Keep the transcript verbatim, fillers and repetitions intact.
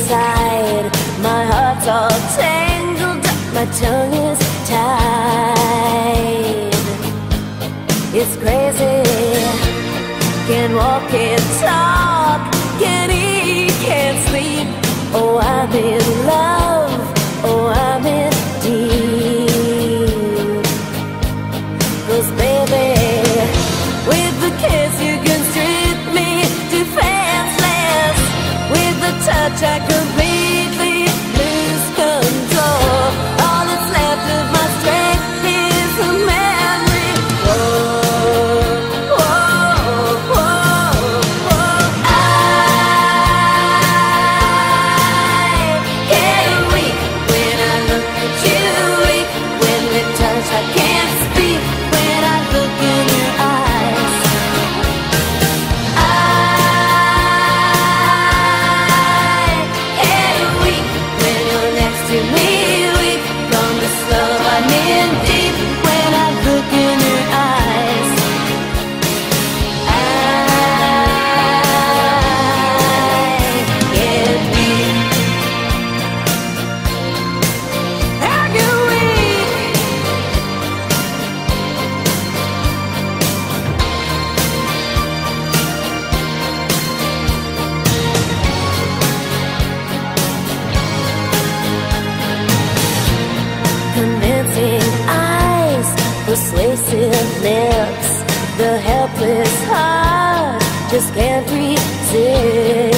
inside. My heart's all tangled up, my tongue is tied. It's crazy. Can't walk, can't talk, can't eat, can't sleep. Oh, I'm in love, oh, I'm in deep. 'Cause baby, with the kiss you can strip me defenseless. With the touch I completely lose control. All that's left of my strength is a memory. Whoa, whoa, whoa, whoa. I get weak when I look at you, weak when we touch. I can't speak when I look in your eyes. I get weak when you're next to me, weak from the slow. I'm in deep when I look in your eyes. I get weak. I get weak. Convincing eyes, persuasive lips, the helpless heart just can't resist.